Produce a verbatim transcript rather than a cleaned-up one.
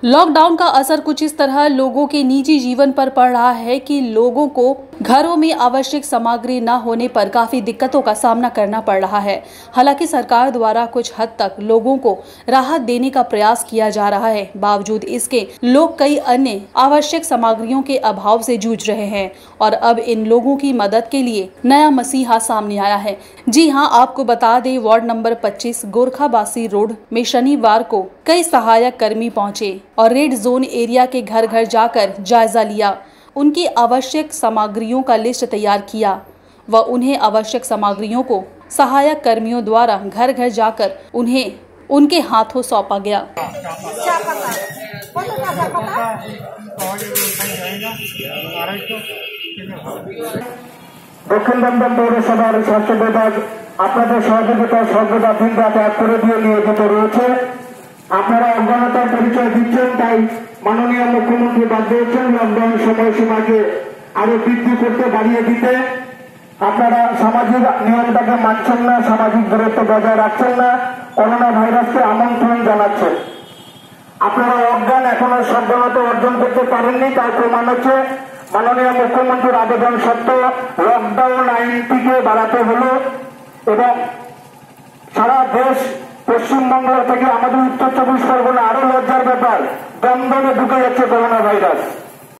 Lockdown का असर कुछ इस तरह लोगों के निजी जीवन पर पड़ रहा है कि लोगों को घरों में आवश्यक सामग्री न होने पर काफी दिक्कतों का सामना करना पड़ रहा है। हालांकि सरकार द्वारा कुछ हद तक लोगों को राहत देने का प्रयास किया जा रहा है, बावजूद इसके लोग कई अन्य आवश्यक सामग्रियों के अभाव से जूझ रहे हैं और अब इन लोगों की मदद के लिए नया मसीहा सामने आया है। जी हां, आपको बता दें, वार्ड नंबर पच्चीस गोरखाबासी रोड में शनिवार को कई सहायक कर्मी पहुंचे और रेड जोन एरिया के घर घर जाकर जायजा लिया, उनकी आवश्यक सामग्रियों का लिस्ट तैयार किया व उन्हें आवश्यक सामग्रियों को सहायक कर्मियों द्वारा घर घर जाकर उन्हें उनके हाथों सौंपा गया। दक्षिण दमदम पौरसभार स्वास्थ्य विभाग আপনাদের সহযোগিতা সর্বদা দিন রাত এক করে দিয়ে নিয়োজিত রয়েছে। আপনারা অজ্ঞানতার পরিচয় দিচ্ছেন, তাই মাননীয় মুখ্যমন্ত্রী বাধ্য হচ্ছেন লকডাউন সময়সীমাকে আরো বৃদ্ধি করতে, বাড়িয়ে দিতে। আপনারা সামাজিক নিয়মটাকে মানছেন না, সামাজিক দূরত্ব বজায় রাখছেন না, করোনা ভাইরাসকে আমন্ত্রণ জানাচ্ছেন। আপনারা অজ্ঞান, এখনো সজ্ঞানতা অর্জন করতে পারেননি, তার প্রমাণ হচ্ছে মাননীয় মুখ্যমন্ত্রীর আবেদন সত্ত্বেও লকডাউন আইনটিকে বাড়াতে হলো এবং সারা দেশ পশ্চিমবঙ্গ থেকে আমাদের উত্তর চব্বিশ পরগনা আরো লজ্জার ব্যাপার, দমদমে ঢুকে যাচ্ছে করোনা ভাইরাস।